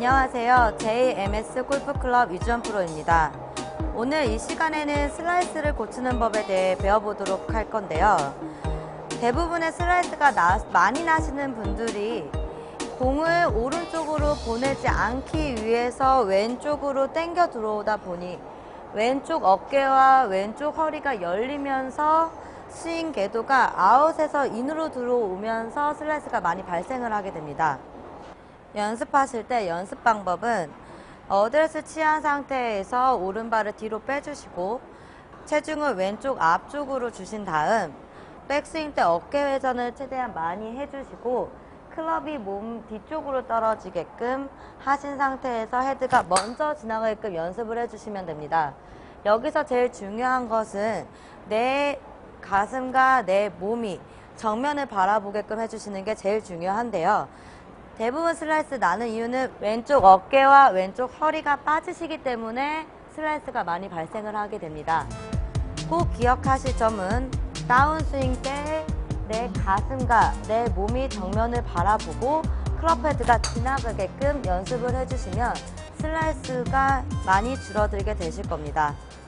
안녕하세요. JMS 골프클럽 유지원 프로입니다. 오늘 이 시간에는 슬라이스를 고치는 법에 대해 배워보도록 할 건데요. 대부분의 슬라이스가 많이 나시는 분들이 공을 오른쪽으로 보내지 않기 위해서 왼쪽으로 당겨 들어오다 보니 왼쪽 어깨와 왼쪽 허리가 열리면서 스윙 궤도가 아웃에서 인으로 들어오면서 슬라이스가 많이 발생을 하게 됩니다. 연습하실 때 연습 방법은 어드레스 취한 상태에서 오른발을 뒤로 빼주시고 체중을 왼쪽 앞쪽으로 주신 다음 백스윙 때 어깨 회전을 최대한 많이 해주시고 클럽이 몸 뒤쪽으로 떨어지게끔 하신 상태에서 헤드가 먼저 지나가게끔 연습을 해주시면 됩니다. 여기서 제일 중요한 것은 내 가슴과 내 몸이 정면을 바라보게끔 해주시는 게 제일 중요한데요. 대부분 슬라이스 나는 이유는 왼쪽 어깨와 왼쪽 허리가 빠지시기 때문에 슬라이스가 많이 발생을 하게 됩니다. 꼭 기억하실 점은 다운스윙 때 내 가슴과 내 몸이 정면을 바라보고 클럽 헤드가 지나가게끔 연습을 해주시면 슬라이스가 많이 줄어들게 되실 겁니다.